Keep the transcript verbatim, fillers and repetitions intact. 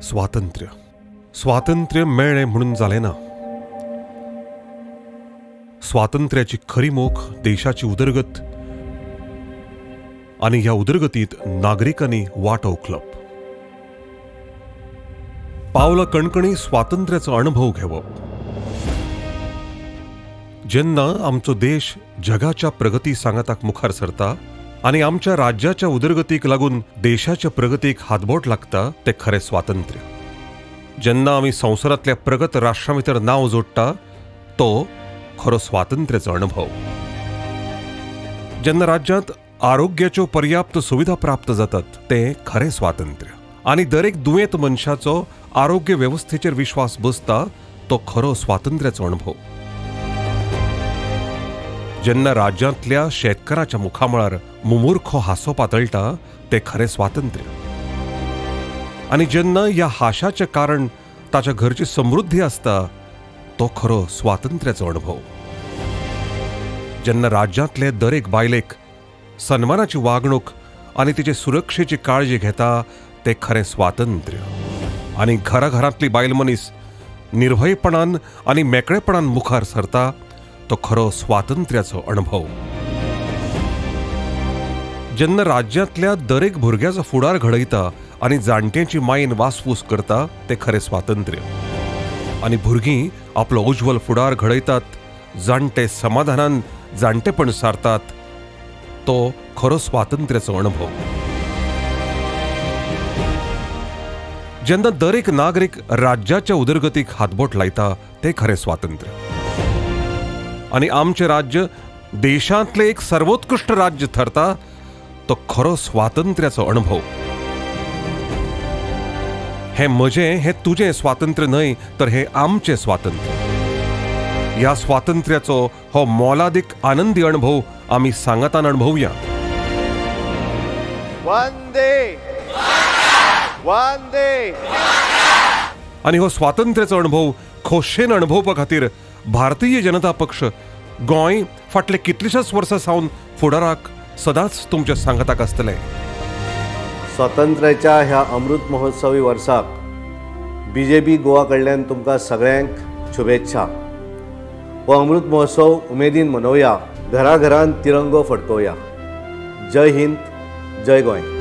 स्वातंत्र्य स्वातंत्र्य मेळ्ळें म्हणून जालें ना. स्वातंत्र्याची खरी मोख देशाची उदरगत आणि ह्या उदरगतीत नागरिकांनी वाटो उखलप. पावला कणकणी स्वातंत्र्याचो अनुभव घेवप. जेन्ना आमचो देश जगाच्या प्रगती सांगाताक मुखार सरता आणि आमच्या राज्याच्या उदरगतीक लागून देशाच्या प्रगतीक हातबोट लागता ते खरें स्वातंत्र्य. जेन्ना आमी संवसारांतल्या प्रगत राष्ट्रां भितर नांव जोडटा तो खरो स्वातंत्र्याचो अनुभव. जेन्ना राज्यांत आरोग्याच्यो पर्याप्त सुविधा प्राप्त जातात तें खरें स्वातंत्र्य. आनी दरेक दुयेंत मनशाचो आरोग्य वेवस्थेचेर विश्वास बसता तो खरो स्वातंत्र्याचो अनुभव. जेन्ना राज्यांतल्या शेतकाराच्या मुखामळार मुमुर्खो हांसो पातळटा तें खरें स्वातंत्र्य. आनी जेन्ना ह्या हांशाचें कारण ताच्या घरची समृद्धी आसता तो खरो स्वातंत्र्याचो अनुभव. जेन्ना राज्यांतले दरेक बायलेक सन्मानाची वागणूक आनी तिचे सुरक्षेची काळजी घेता तें खरें स्वातंत्र्य. आनी घरा घरांतली बायल मनीस निर्भयपणान आनी मेकळेपणान मुखार सरता तो खरो स्वातंत्र्याचो अनुभव. जेन्ना राज्यांतल्या दरेक भुरग्याचो फुडार घडयता आनी जाणट्यांची मायेन वासपूस करता तें खरें स्वातंत्र्य. आनी भुरगीं आपलो उज्वल फुडार घडयतात, जाणटे समाधानान जाणटेपण सारतात तो खरो स्वातंत्र्याचो अनुभव. जेन्ना दरेक नागरीक राज्याच्या उदरगतीक हातबोट लायता तें खरें स्वातंत्र्य. आनी आमचें राज्य देशांतलें एक सर्वोत्कृश्ट राज्य ठरता तो खरो स्वातंत्र्याचो अनुभव. हें म्हजें हें तुजें स्वातंत्र्य न्हय तर हें आमचें स्वातंत्र्य. ह्या स्वातंत्र्याचो हो मोलादीक आनंदी अनुभव आमी सांगातान अणभवया. वंदे वंदे. आनी हो स्वातंत्र्याचो अणभव खोशेन अणभवपा खातीर भारतीय जनता पक्ष गोंय फाटले कितलेशेच वर्सां सावन फुडाराक सदांच तुमच्या सांगाताक आसतले. स्वातंत्र्याच्या ह्या अमृत महोत्सवी वर्साक बीजेपी गोवा कडल्यान तुमकां सगळ्यांक शुभेच्छा. हो अमृत महोत्सव उमेदीन मनोवया, घरा घरान तिरंगो फडकोवया. जय हिंद, जय गोंय.